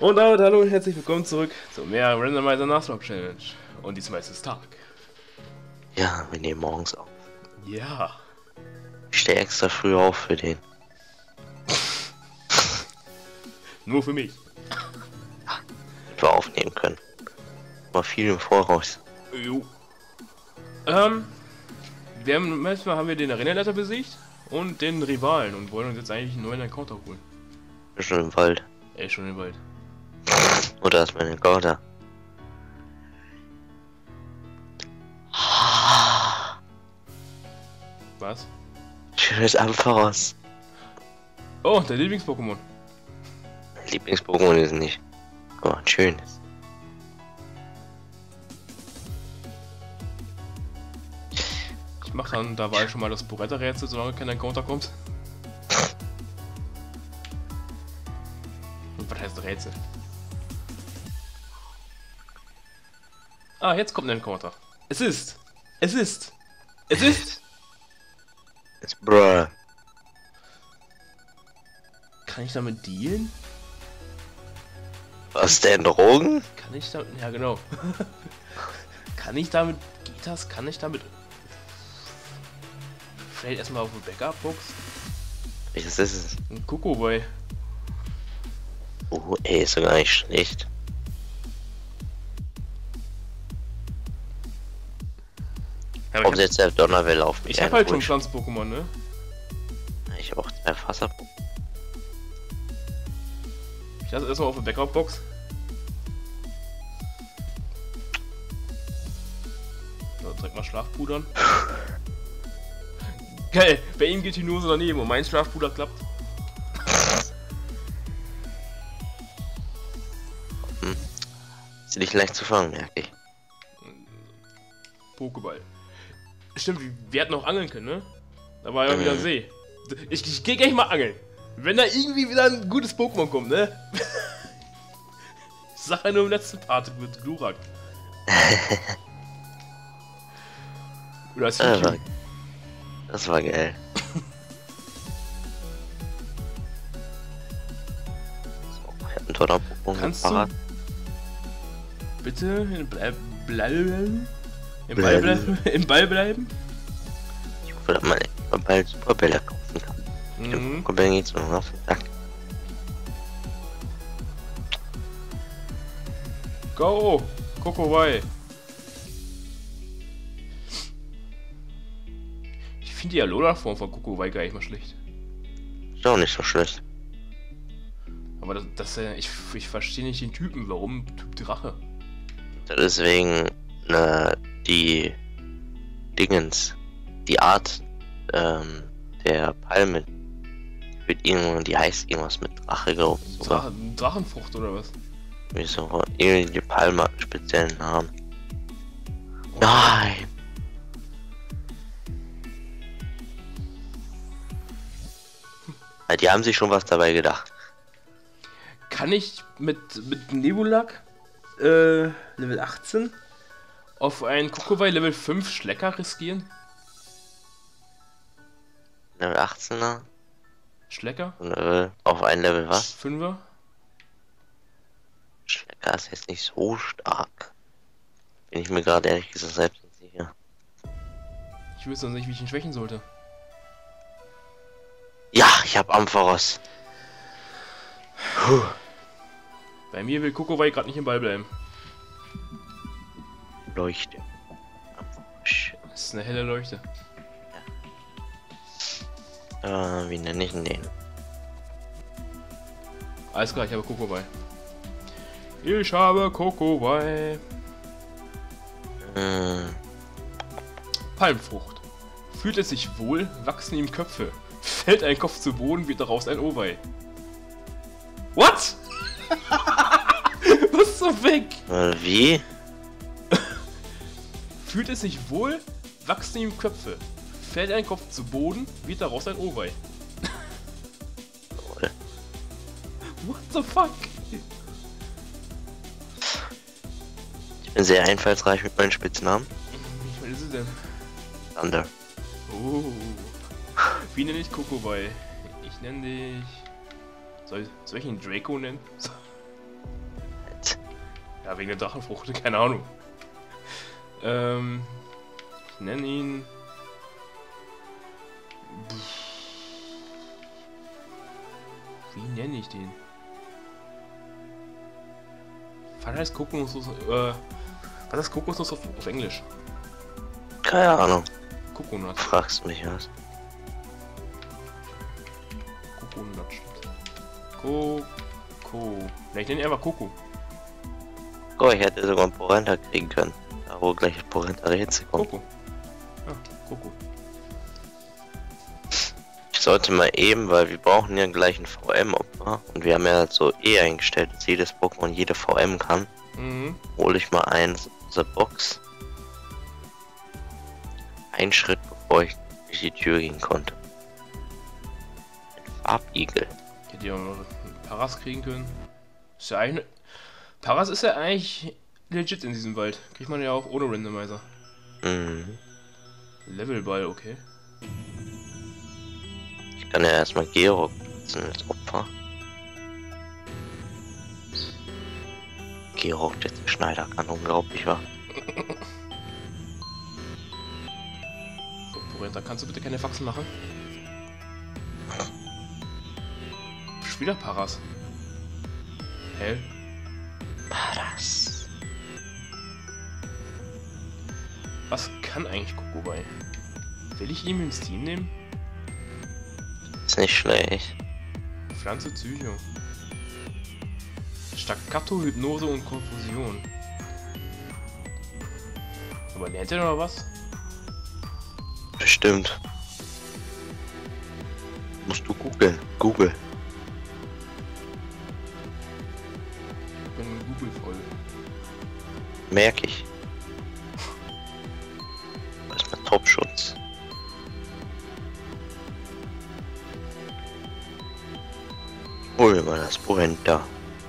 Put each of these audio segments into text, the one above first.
Und damit hallo und herzlich willkommen zurück zu mehr Randomizer Nuzlocke Challenge. Und diesmal ist es Tag. Ja, wir nehmen morgens auf. Ja. Ich stehe extra früh auf für den. Nur für mich. Damit wir aufnehmen können. Mal viel im Voraus. Jo. Manchmal haben wir den Arenaleiter besiegt und den Rivalen und wollen uns jetzt eigentlich einen neuen Encounter holen. Bin schon im Wald. Ey, schon im Wald. Oder ist meine Gorda? Was? Schönes Ampharos. Oh, dein Lieblings-Pokémon. Mein Lieblings-Pokémon ist nicht. Aber ein schönes. Ich mach dann dabei schon mal das Boretta-Rätsel, solange kein Encounter kommt. Und was heißt Rätsel? Ah, jetzt kommt ein Encounter. Es ist. It's Bruh. Kann ich damit dealen? Was denn, Drogen? Kann ich damit. Ja, genau. Kann ich damit. Geht das? Kann ich damit. Vielleicht erstmal auf eine Backup-Box? Welches ist es? Ein Kokoboy. Oh, ey, ist doch gar nicht schlecht. Ja, Ob jetzt der Donnerwelle auf mich ich hab halt schon Pflanzen-Pokémon, ne? Ich habe auch 2 Wasser. Ich lasse erstmal auf eine Backup-Box. So, direkt mal Schlafpudern. Geil, bei ihm geht die Nose daneben und mein Schlafpuder klappt. Ist nicht leicht zu fangen, merke ich. Pokéball. Stimmt, wir hätten auch angeln können, ne? Da war ja wieder ein See. Ich geh gleich mal angeln. Wenn da irgendwie wieder ein gutes Pokémon kommt, ne? Ich sag ja nur im letzten Part mit Glurak. Oder ist Das war geil. So, ich hab einen toller Pokémon. Kannst du bitte im Ball bleiben? Ich hoffe, dass man echt mal bald Superbälle kaufen kann. Mhm. Superbälle geht's nur noch auf den Sack. Go! Kokowai! Ich finde die Alola-Form von Kokowai gar nicht mal schlecht. Ist auch nicht so schlecht. Aber ich verstehe nicht den Typen. Warum Typ Drache? Deswegen, die Dingens, die Art, der Palme, die heißt irgendwas mit Drache, glaube ich. Drachenfrucht oder was? Wieso? Irgendwie die Palme hat einen speziellen Namen. Oh. Nein! Ja, die haben sich schon was dabei gedacht. Kann ich mit Nebulak Level 18 auf einen Kokowai Level 5 Schlecker riskieren? Level 18er? Schlecker? Auf ein Level was? 5er? Schlecker ist jetzt nicht so stark. Bin ich mir gerade ehrlich gesagt selbst nicht sicher. Ich wüsste noch nicht, wie ich ihn schwächen sollte. Ja, ich hab Ampharos. Puh. Bei mir will Kokowai gerade nicht im Ball bleiben. Leuchte. Das ist eine helle Leuchte. Wie nenne ich denn den? Alles klar, ich habe Kokowai. Ich habe Kokowai. Palmfrucht. Fühlt es sich wohl, wachsen ihm Köpfe. Fällt ein Kopf zu Boden, wird daraus ein Owei. What? Was so weg? Wie? Fühlt es sich wohl, wachsen ihm Köpfe. Fällt ein Kopf zu Boden, wird daraus ein Owei. What the fuck? Ich bin sehr einfallsreich mit meinen Spitznamen. Was ist es denn? Thunder. Oh. Wie nenne ich Kokowai? Ich nenne dich... Soll ich ihn Draco nennen? Ja, wegen der Drachenfrucht, keine Ahnung. Ich nenne ihn... Wie nenne ich den? Was heißt Kokosnuss? Was heißt Kokosnuss auf Englisch? Keine Ahnung. Kokonut. Fragst mich was. Kokonut stimmt. Koko. Ne, ich nenne ihn einfach Koko. Oh, ich hätte sogar einen Porenta kriegen können. Da wo gleich ein Porenta Rätsel kommt. Koko. Ja, Koko. Ich sollte mal eben, weil wir brauchen ja gleich ein VM-Opfer. Und wir haben ja so eingestellt, dass jedes Pokémon jede VM kann. Mhm. Hole ich mal eins aus der Box. Ein Schritt bevor ich durch die Tür gehen konnte. Ein Farbigel. Ich hätte ja auch noch einen Paras kriegen können. Ist ja eigentlich... Paras ist ja eigentlich legit in diesem Wald. Kriegt man ja auch ohne Randomizer. Mhm. Levelball, okay. Ich kann ja erstmal Georg nutzen als Opfer. Georg, der Schneider kann unglaublich war. So, Porenta, kannst du bitte keine Faxen machen? Schon wieder Paras. Hell. Paras. Was kann eigentlich Kokobei? Will ich ihn ins Team nehmen? Ist nicht schlecht. Pflanze Psycho. Staccato, Hypnose und Konfusion. Aber lernt er noch was? Bestimmt. Musst du googeln. Google. Ich bin Google voll. Merk ich. Erstmal Topschutz. Hol mir mal das Porenta.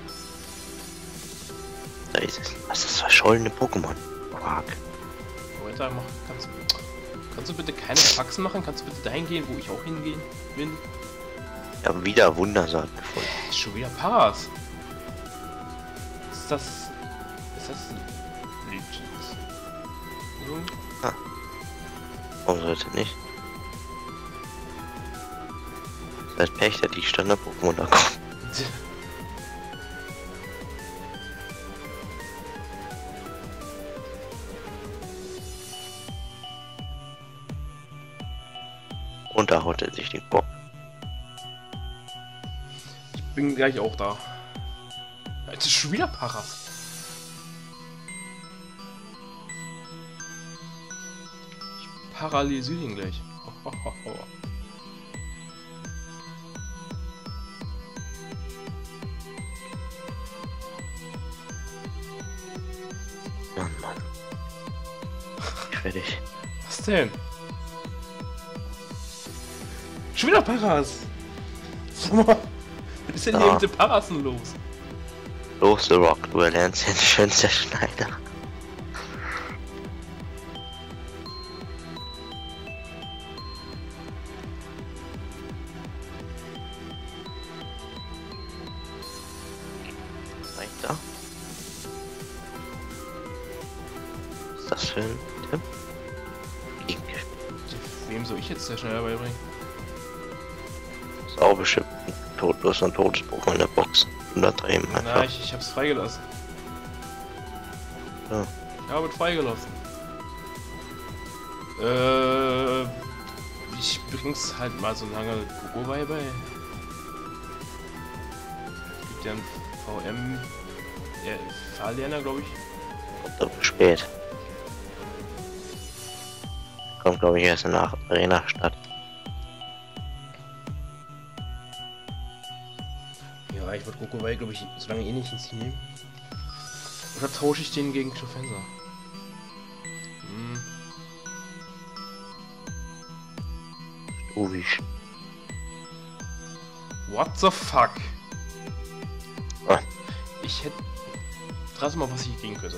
Da ist es. Was ist das verschollene Pokémon? Quark. Porenta, kannst du bitte keine Faxen machen? Kannst du bitte dahin gehen, wo ich auch hingehen bin? Ich habe wieder Wundersaat gefunden. Ist schon wieder Paras. Ist das legit? So? Warum sollte nicht? Seit Pech, dass die Standard-Pokémon da kommen. Und da haut er sich den Bock. Ich bin gleich auch da. Jetzt ist schon wieder Paras. Ich paralysiere ihn gleich. Mann, Mann. Fertig. Was denn? Schon wieder Paras! Sag mal, was ist denn hier Ja. mit den Parasen los? Los, The Rock, du erlernst den schönsten Schneider. Weiter. Was ist das für ein Tipp? Gegengespielt. Wem soll ich jetzt der schneller beibringen? Sauberschiff. Todlos und Todespokémon in der Box. 103 Na, einfach. ich hab's freigelassen. Ja. Ich habe es freigelassen. Ich bring's halt mal so lange Kokobei bei. Es gibt ja einen VM Fahrlerner, glaube ich. Kommt aber spät. Kommt glaube ich erst nach Arena statt. Ja, ich würde Kokobei, glaube ich, so lange eh nicht ins Team nehmen. Oder tausche ich den gegen Clefensa? Hm. Uwisch. What the fuck? Ah. Ich hätte... Rate mal, was ich gegen könnte.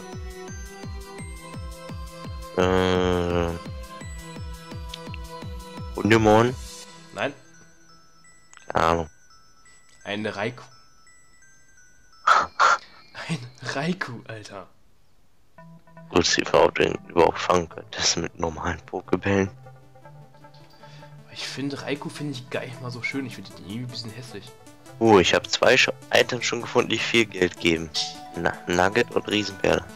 Hundemon? Nein, Keine Ahnung. ein Raikou. Ein Raikou, Alter. Gut, die Frau den überhaupt fangen könntest mit normalen Pokebällen. Ich finde Raikou gar nicht mal so schön. Ich finde die irgendwie ein bisschen hässlich. Ich habe zwei Items schon gefunden, die viel Geld geben. Nugget und Riesenperle.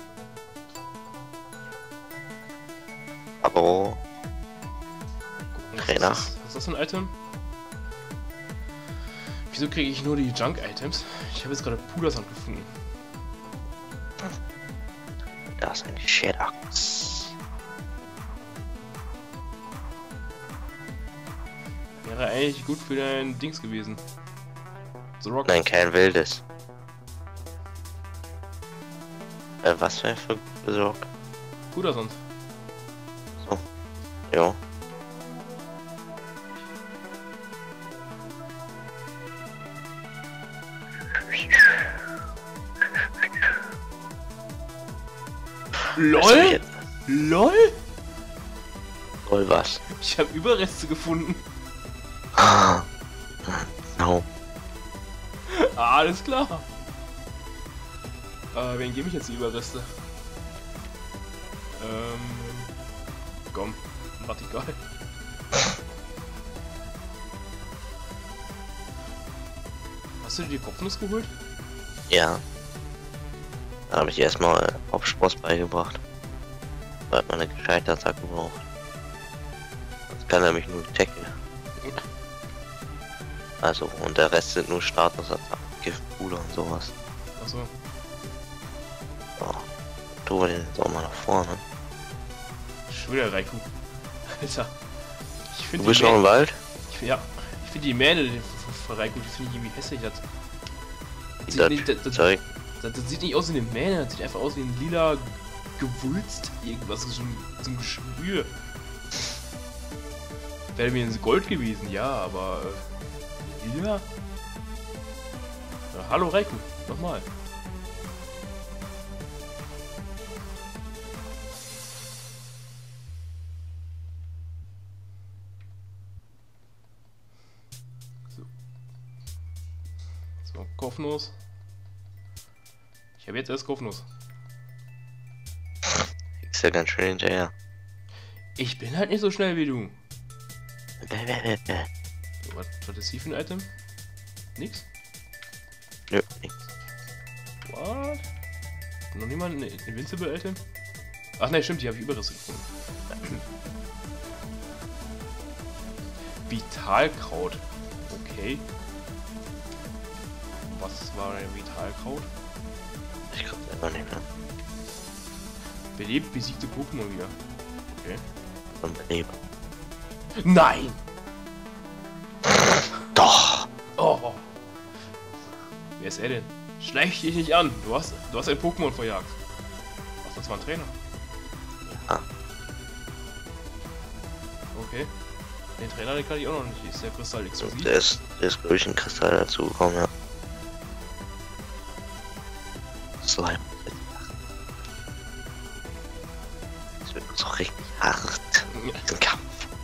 Aber Trainer. Was ist das für ein Item? Wieso kriege ich nur die Junk-Items? Ich habe jetzt gerade Pudersand gefunden. Da ist ein Shedax. Wäre eigentlich gut für dein Dings gewesen. The Rock. Nein, kein wildes. Was für ein Rock? Pudersand. So. Ja. LOL? LOL? LOL was? Ich habe Überreste gefunden. No. Alles klar. Wen gebe ich jetzt die Überreste? Komm, warte egal. Hast du dir die Kopfnuss geholt? Ja. Da habe ich erstmal Hauptspross beigebracht. Weil man eine gescheite Attacke braucht. Das kann nämlich nur Tackle. Also, und der Rest sind nur Statusattacken, Giftpuder und sowas. Achso. So. Tun wir den jetzt auch mal nach vorne. Schon wieder Raikou. Alter. Ich Du bist noch im Wald? Ich finde die Mähne von Raikou, die finde ich irgendwie hässlich. Das sieht nicht aus wie eine Mähne, das sieht einfach aus wie ein lila Gewulst. Irgendwas, so ein Geschwür. Wäre mir ein Gold gewesen, ja, aber lila? Ja, hallo Raikou, nochmal. So, Kopfnuss. Ich habe jetzt erst Kopfnuss. Ist ja ganz schön hinterher. Ich bin halt nicht so schnell wie du. Was ist hier für ein Item? Nix? Nö, nix. What? Noch niemand ein Invincible Item? Ach ne, stimmt, die habe ich Überreste gefunden. Vitalkraut. Okay. Was war ein Vitalkraut? Ich glaube selber nicht mehr. Belebt besiegte Pokémon wieder. Okay. Von Beleben. Nein! Doch! Oh! Wer ist er denn? Schleich dich nicht an! Du hast ein Pokémon verjagt. Ach, das war ein Trainer. Ja. Okay. Den Trainer, den kann ich auch noch nicht. Ist der Kristall exklusiv? Der ist glaube ich ein Kristall dazu gekommen, ja. Slime. Das wird so richtig hart. Diesen Kampf.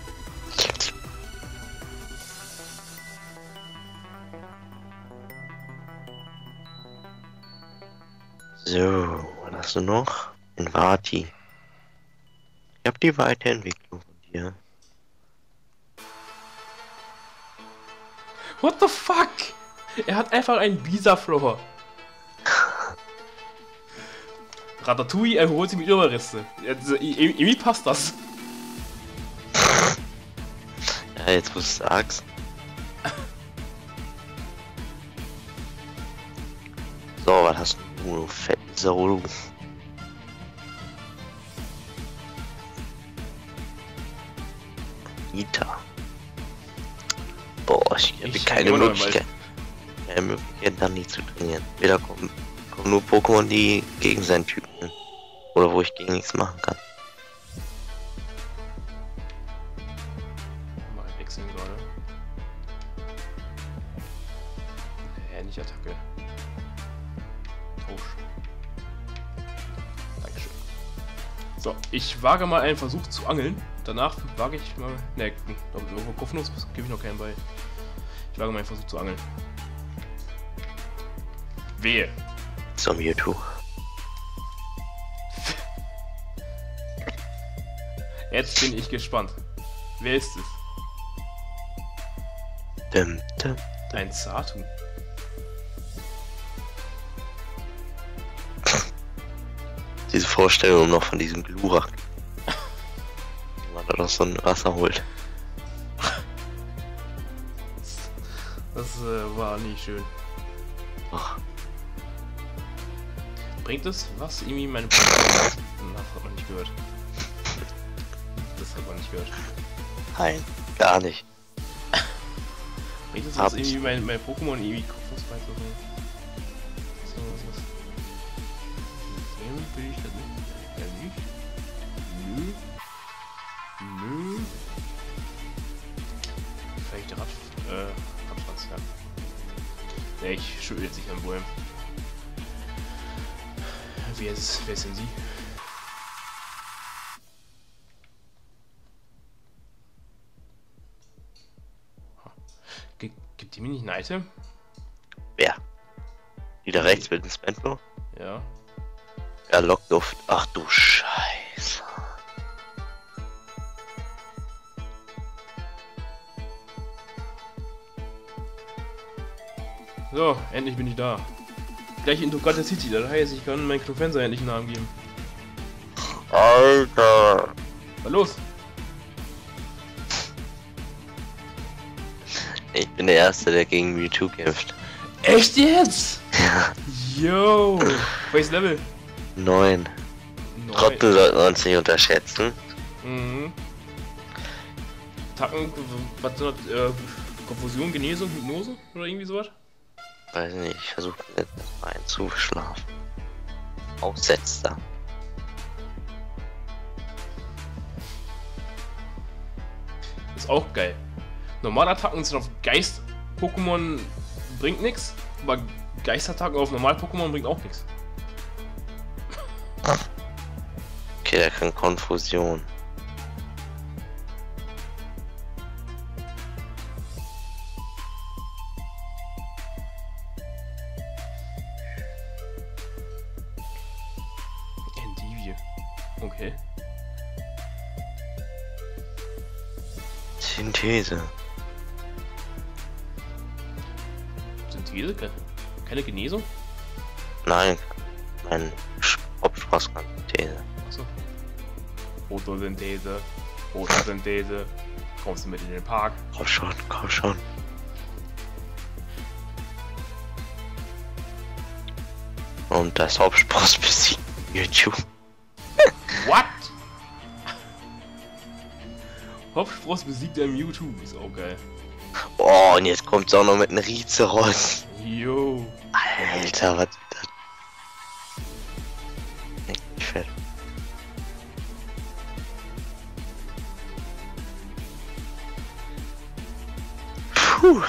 So, was hast du noch? Invati. Ich hab die Weiterentwicklung von dir. What the fuck? Er hat einfach einen Bisaflower. Ratatouille erholt sich mit Überreste. Irgendwie passt das. Ja, jetzt wo du sagst. So, was hast du, du fetten Sau? Nita. Boah, ich habe keine Möglichkeit. Keine Möglichkeit, dann nie zu trainieren. Wieder kommen nur Pokémon, die gegen seinen Typen sind. Oder wo ich gegen nichts machen kann. Mal wechseln gerade. Nicht Attacke. Tausch. Dankeschön. So, ich wage mal einen Versuch zu angeln. Danach wage ich mal. Ne, Kopfnuss gebe ich noch keinen bei. Ich wage mal einen Versuch zu angeln. Wehe. zum YouTube. Jetzt bin ich gespannt. Wer ist es? Dim, dim. Ein Satu. Diese Vorstellung noch von diesem Glurak. Wenn man da noch so ein Wasser holt. Das war nicht schön. Ach, Bringt es was? Irgendwie meine Podcast? Das hat man nicht gehört. Das hat man nicht gehört. nein, gar nicht. Bringt es Hab was? ich. Irgendwie mein Pokémon irgendwie Kopfnussbeiß oder so? Was ist? Sehen will ich das nicht. Ja, nicht. Nö. Vielleicht Radfratz, ja. Nee, ich schüttel jetzt nicht an Bäumen. Wer ist denn sie? Gibt die mir nicht ein Item? Wer? Die da rechts mit dem Spendlo? Ja. Ja, Lockduft. Ach du Scheiße. So, endlich bin ich da. Gleich in Tokata City, das heißt, ich kann meinen Clofenser endlich einen Namen geben. Alter. Was los? Ich bin der Erste, der gegen Mewtwo kämpft. Echt jetzt? Ja, Yo! Welches Level? 9. 9. Trotzdem sollten wir uns nicht unterschätzen. Mhm. Attacken, was sind das? Konfusion, Genesung, Hypnose? Oder irgendwie sowas? Weiß nicht, ich versuche jetzt mal einzuschlafen. Aussetzer. Ist auch geil. Normale Attacken sind auf Geist-Pokémon bringt nix, aber Geistattacken auf Normal-Pokémon bringt auch nichts. Okay, der kann Konfusion. Endivie. Okay. Synthese. Synthese? Keine Genesung? Nein, mein Hauptspross kann Synthese. Achso. Photosynthese. Photosynthese. Kommst du mit in den Park? Komm schon, komm schon. Und das Hauptspross besiegt YouTube. What? Hopspross besiegt der Mewtwo. Ist auch geil. Oh, und jetzt kommt's auch noch mit einem Rizeros. Yo. Alter, was ist das? Echt fett. Puh.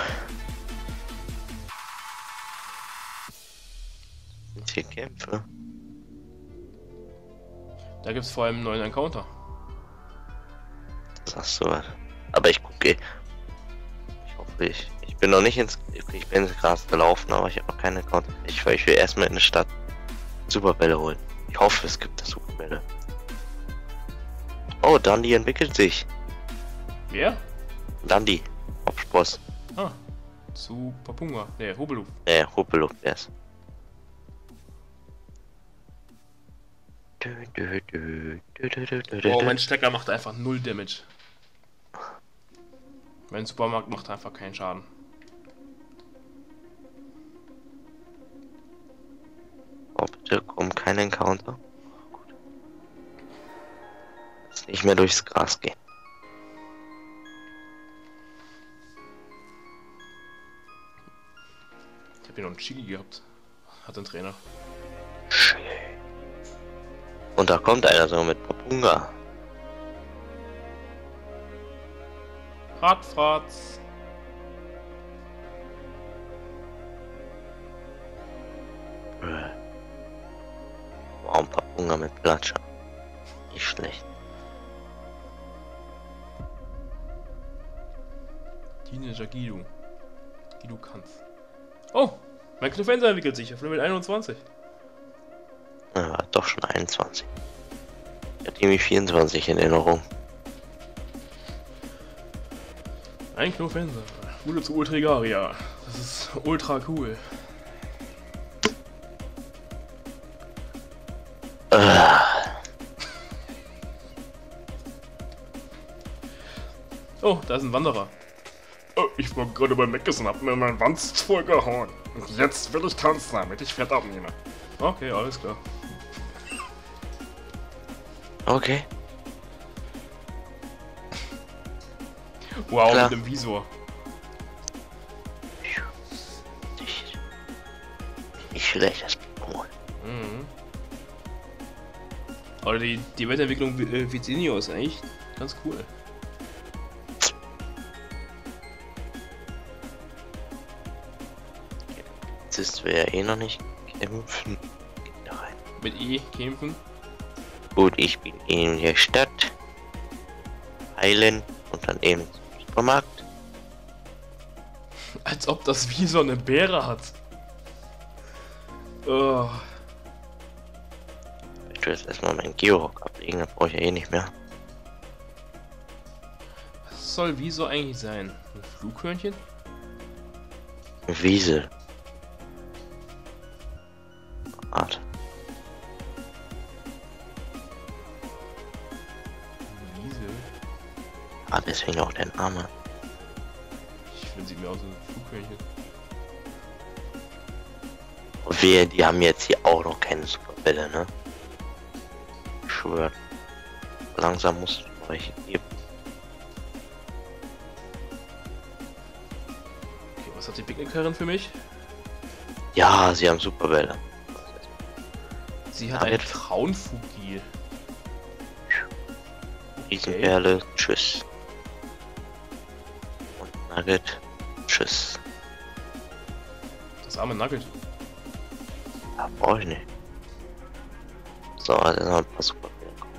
Sind hier Kämpfe? Da gibt's vor allem einen neuen Encounter. Sagst du was? Aber ich gucke. Ich hoffe, ich bin noch nicht ich bin ins Gras gelaufen, aber ich habe noch keine Account. Ich will erstmal in der Stadt Superbälle holen. Ich hoffe, es gibt da Superbälle. Oh, Dundee entwickelt sich. Wer? Dundee. Hauptspross. Ah. Zu Papunga. Ne, Hobelu. Hopelo wär's. Oh, mein Stecker macht einfach null Damage. Mein Supermarkt macht einfach keinen Schaden. Oh, bitte komm, kein Encounter. Gut. Jetzt nicht mehr durchs Gras gehen. Ich hab hier noch einen Chigi gehabt. Hat ein Trainer. Schön. Und da kommt einer so mit Papunga. Radfratz. Warum Papunga mit Platscher? Nicht schlecht. Teenager Guido kann's. Oh! Mein Clofenser entwickelt sich auf Level 21. Ja, doch schon 21. Ich hatte irgendwie 24 in Erinnerung. Ein Knofenser. Gute zu Ultrigaria. Das ist ultra cool. Oh, da ist ein Wanderer. Oh, ich war gerade beim Meckes und hab mir meinen Wanst vollgehauen. Und jetzt will ich tanzen, damit ich Fett abnehme. Okay, alles klar. Okay. Wow, Klar. mit dem Visor. Nicht schlecht, das Pokémon. Mhm. Aber die Weiterentwicklung Vizinio ist eigentlich ganz cool. Jetzt ist wir ja eh noch nicht kämpfen. Geht da rein. Mit E kämpfen. Gut, ich bin in der Stadt. Heilen und dann eben zum Supermarkt. Als ob das Visor eine Beere hat. Oh. Ich will jetzt erstmal meinen Georock ablegen, das brauche ich ja eh nicht mehr. Was soll Visor eigentlich sein? Ein Flughörnchen? Wiesel. Art. Wiesel? Ah, deswegen auch der Name. Ich finde, sieht mir aus wie ein Flughörnchen. Und wir, die haben jetzt hier auch noch keine Superbälle, ne? Ich schwör. Langsam muss es welche geben. Okay, was hat die Picknickerin für mich? Ja, sie haben Superbälle. Sie hat Ja, ein jetzt- Frauenfugil. Riesenperle, tschüss. Und Nugget, tschüss. Das arme Nugget. Ja, brauch ich nicht. So, also noch ein paar Superbälle.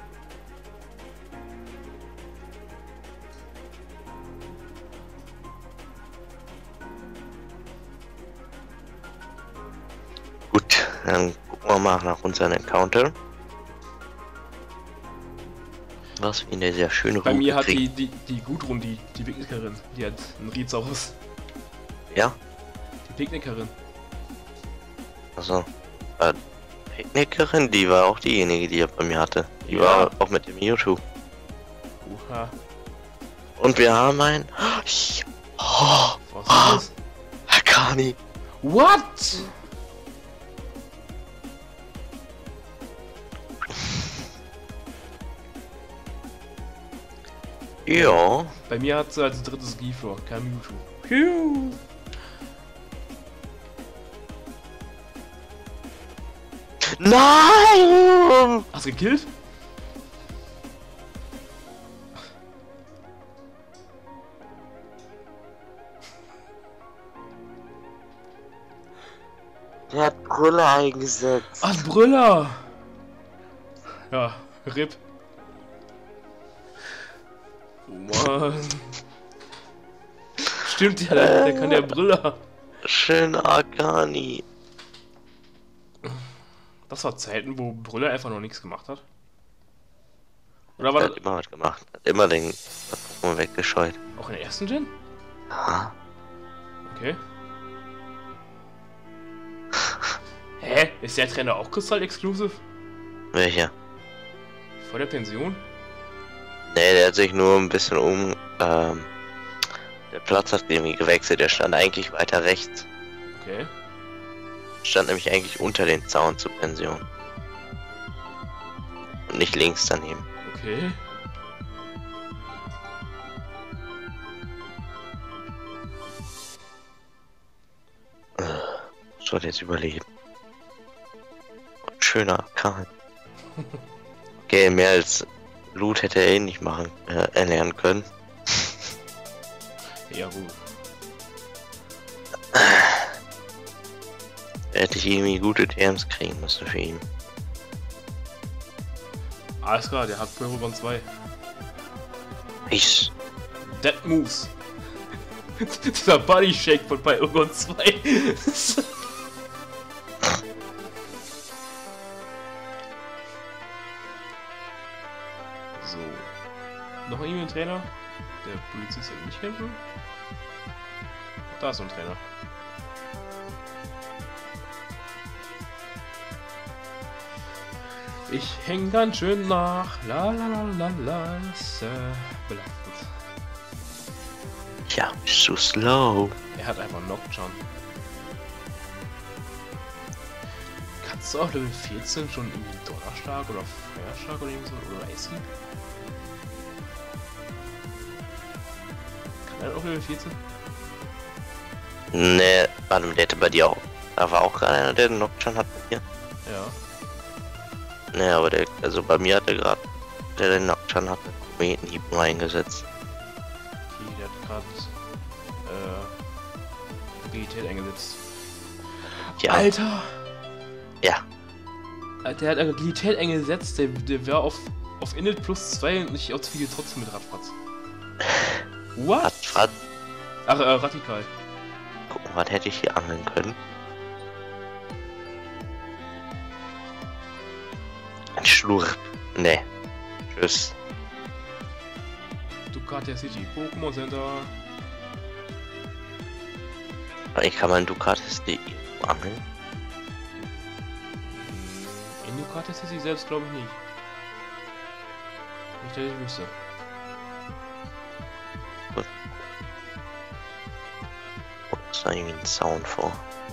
Gut, dann gucken wir mal nach unserem Encounter. Was wir in der sehr schöne Bei mir hat kriegen. die Gudrun, die Picknickerin, die hat einen Riezaurus. Ja, Die Picknickerin. also Picknickerin, die war auch diejenige, die er bei mir hatte. Die Ja. war auch mit dem Mewtwo. Uha. Und wir haben ein... Oh, Was ist das? Hakani. What? Ja. Bei mir hat sie als drittes Giflor, kein Mewtwo. Piu. Nein! Hast du gekillt? Der hat Brille eingesetzt. Ach, Brüller! Ja, RIP. Oh Mann. Stimmt, ja, der kann der Brüller. Schön Hakani. Das war Zeiten, wo Brüller einfach noch nichts gemacht hat. Oder Er war hat das immer was gemacht. Hat immer den Pokémon weggescheut. auch in der ersten Gen? Ja. Okay. Hä? Ist der Trainer auch Kristall-exclusive? Welcher? Vor der Pension? Nee, der hat sich nur ein bisschen der Platz hat irgendwie gewechselt, der stand eigentlich weiter rechts. Okay. Stand nämlich eigentlich unter den Zaun zur Pension. Und nicht links daneben. Okay. Sollte jetzt überleben. Und schöner Kahn. Okay, mehr als Loot hätte er eh nicht machen, erlernen können. Ja, gut. Hätte ich irgendwie gute TMs kriegen müssen für ihn. Alles klar, der hat Porygon 2. Ich. Dead Moves. Dieser Body Shake von Porygon 2. So. Noch irgendwie ein Trainer? Der Polizist hat nicht kämpfen? Da ist so ein Trainer. Ich häng ganz schön nach. La la la la la. Ist belastend. Ja, bist du slow. Er hat einfach Knockdown. Kannst du auch Level 14 schon irgendwie Donnerschlag oder Feuerschlag oder irgend so oder Eishieb? Kann er auch Level 14? Ne, warte mal, der hatte bei dir auch. Da war auch gerade einer, der den Knockdown hat bei dir. Ja. Ne, aber der, also bei mir hat er gerade, der den Knockdown hatte, Kometenhieb nur eingesetzt. Okay, der hat gerade Agilität eingesetzt. Ja. Alter! Ja. Der hat Agilität eingesetzt, der wäre auf Init plus 2 und nicht auf Zwiege trotzdem mit Radfratz. What? Radfratz. Ach, radikal. Guck mal, was hätte ich hier angeln können? Ein Schlurp. Ne. Tschüss. Ducatia City, Pokémon Center. Ich kann meinen Ducatis.de angeln. In Ducatia City selbst glaube ich nicht. Nicht, dass ich wüsste. Oh, ist da irgendwie ein Sound vor?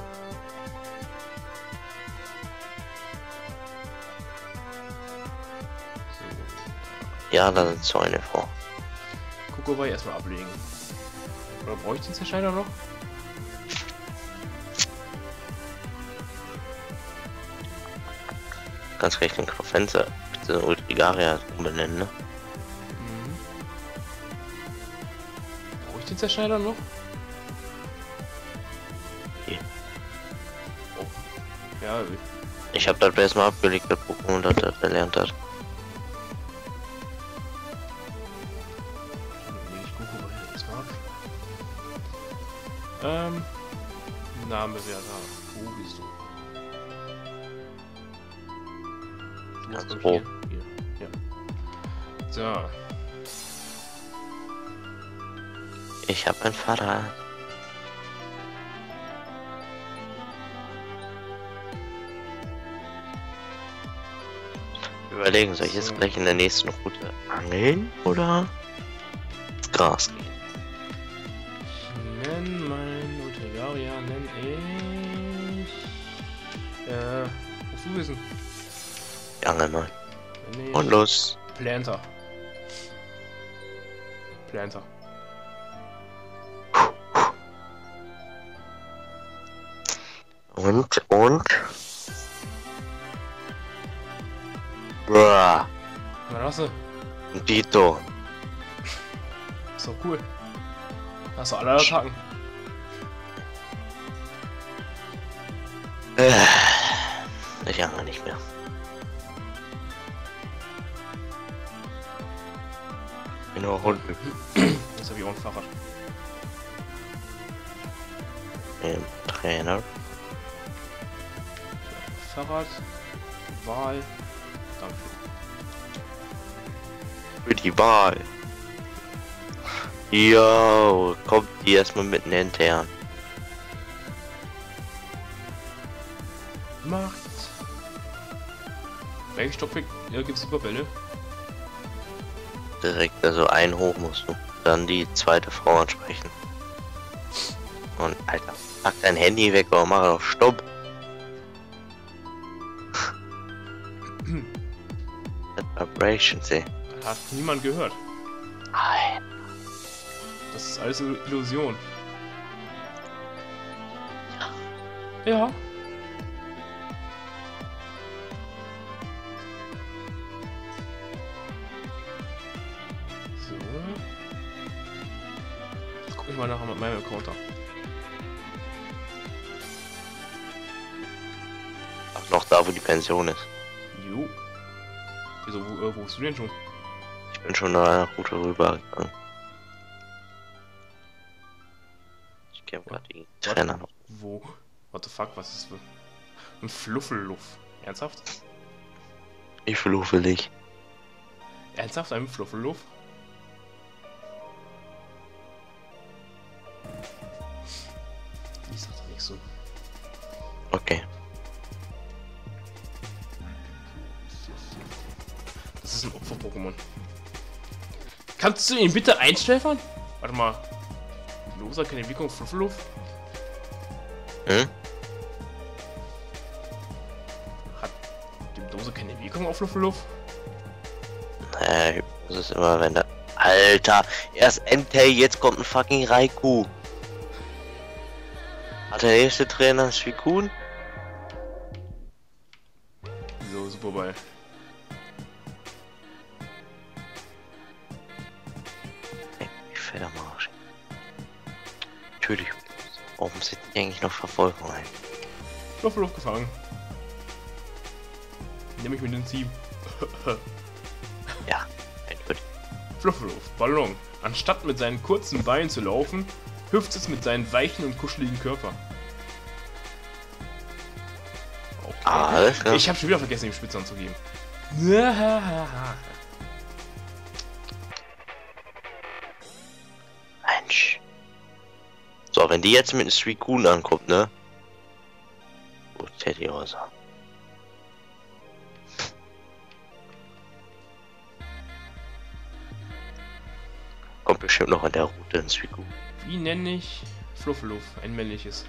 So. Ja, da sind Zäune vor. Kokowai erstmal ablegen. Oder brauche ich den Zerschneider noch? Ganz recht den Knopfenster, bitte Ultrigaria umbenennen, ne? Mhm. Brauche ich den Zerschneider noch? Okay. Oh. Ja, Ich habe das erstmal abgelegt, das Pokémon, das er erlernt hat. lege ich Kokowai erstmal ab. Name wäre da. Wo bist du? Ganz glaub ich, hoch. hier. Ja. So. Ich habe ein Fahrrad. Überlegen, soll ich jetzt gleich in der nächsten Route angeln oder ins Gras gehen? Ich nenne mein Ultrigaria, nenne ich. Was du wissen? Ich angel mal. Nenn ich Und los. Planter. Planter. Und? Bruh. Na, hast du? Dito. Ist doch cool. Hast du alle Attacken? Ich angel nicht mehr. Bin nur Hunden. Jetzt habe ich auch ein Fahrrad. Im Trainer. Fahrrad. Wahl. Danke. Für die Wahl. Yo, kommt die erstmal mitten intern. Macht. Welchen Stockwerk gibt's Superbälle? Direkt, also einen hoch musst du. Dann die zweite Frau ansprechen. Und Alter, pack dein Handy weg oder mach auf Stopp. Vibrations, ey. Hat niemand gehört. Nein. Das ist alles Illusion. Ja. So. Jetzt guck ich mal nach meinem Account an. Ach, noch da, wo die Pension ist. Jo. Wieso, wo bist du denn schon? Ich bin schon da Route rübergegangen. Ich gehe gerade die Trainer noch. Wo? What the fuck, was ist das? Ein Fluffeluff. Ernsthaft? Ich verlufe dich. Ernsthaft einem Fluffeluff? Ich sag doch nichts so. Okay. Das ist ein Opfer-Pokémon. Kannst du ihn bitte einschläfern? Warte mal. Loser, keine Entwicklung auf Fluffeluff? Hm? Hat die Dose keine Wirkung auf Fluffeluff? Naja, das ist immer, wenn der... Alter, erst Entei, jetzt kommt ein fucking Raikou. Hat der nächste Trainer Suicune? So, super Ball. Ich fetter Marsch. Natürlich. Warum sind die eigentlich noch Verfolgung ein? Fluffeluff gefangen. Nehme ich mit den 7. Ja, eindeutig. Fluffeluff, Ballon. Anstatt mit seinen kurzen Beinen zu laufen, hüpft es mit seinen weichen und kuscheligen Körper. Okay. Alles klar. Ich habe schon wieder vergessen, ihm Spitznamen zu geben. Mensch. So, wenn die jetzt mit einem Suicune ankommt, ne? Gut, Teddy Rosa. Kommt bestimmt noch an der Route ein Suicune. Wie nenne ich Fluffeluff, ein männliches?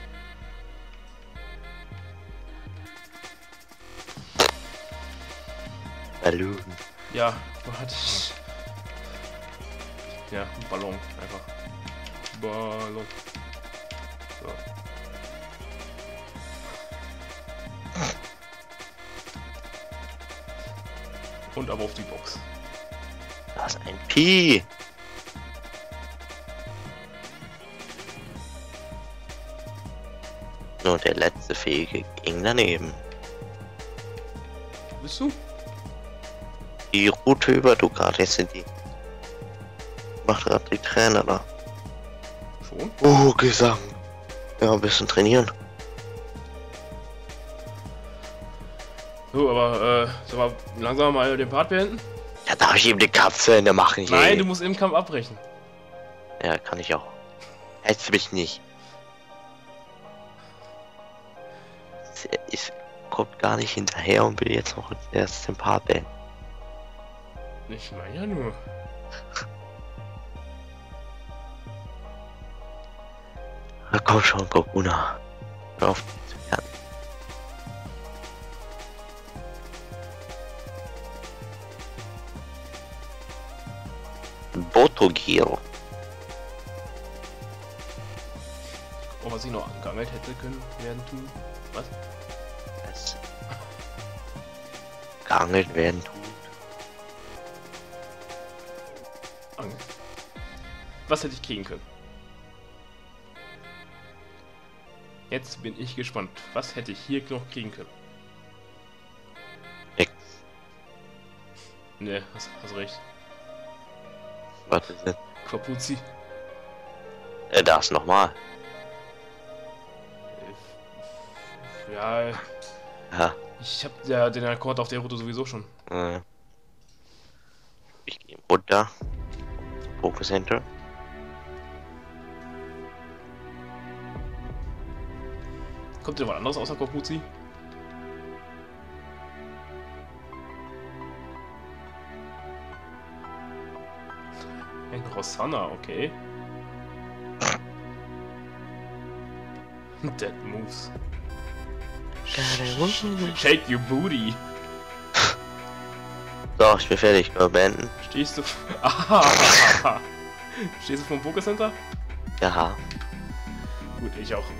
Balloon. Ja, hatte ich. Ja, ein Ballon, einfach. Ballon. So. Und aber auf die Box. Das ist ein Pi. Nur der letzte Fähige ging daneben. Bist du? Die Route über Ducati sind die. Macht gerade die Trainer da. Schon? Oh, Gesang. Ja, ein bisschen trainieren. So, aber, sag mal, langsam mal den Part beenden? Ja, darf ich eben die Kampf zu Ende machen hier? Nein, du musst im Kampf abbrechen. Ja, kann ich auch. Hältst du mich nicht. Ich kommt gar nicht hinterher und will jetzt noch erst den Part beenden. Ich meine ja nur. Na komm schon, Kokuna. Hör auf zu werden. Botogiro. Oh, was ich noch angeangelt hätte können, werden tun. Was? Es geangelt werden tut. Angel. Was hätte ich kriegen können? Jetzt bin ich gespannt. Was hätte ich hier noch kriegen können? Nix. Ne, hast recht. Was ist denn? Quapuzi. Das nochmal. Ja, Ja. ich hab ja den Akkord auf der Route sowieso schon. Ich gehe runter. Poké Center. Kommt dir was anderes außer Quapuzi? Ein Rosanna, okay. Dead moves. Shake your booty. So, ich bin fertig. Können wir beenden? Stehst du. Ah, stehst du vom Pokécenter? Ja. Gut, ich auch.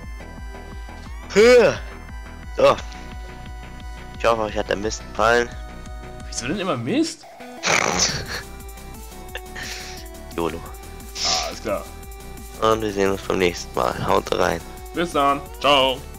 So. Ich hoffe, euch hat der Mist gefallen. Wieso denn immer Mist? YOLO. Ah, alles klar. Und wir sehen uns beim nächsten Mal. Haut rein. Bis dann. Ciao.